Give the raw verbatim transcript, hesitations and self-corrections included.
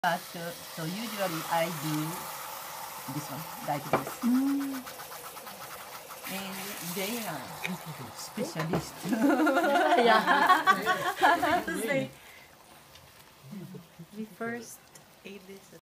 But uh, so usually I do this one like this. Mm. And they are specialists. Yeah. To say, we first ate this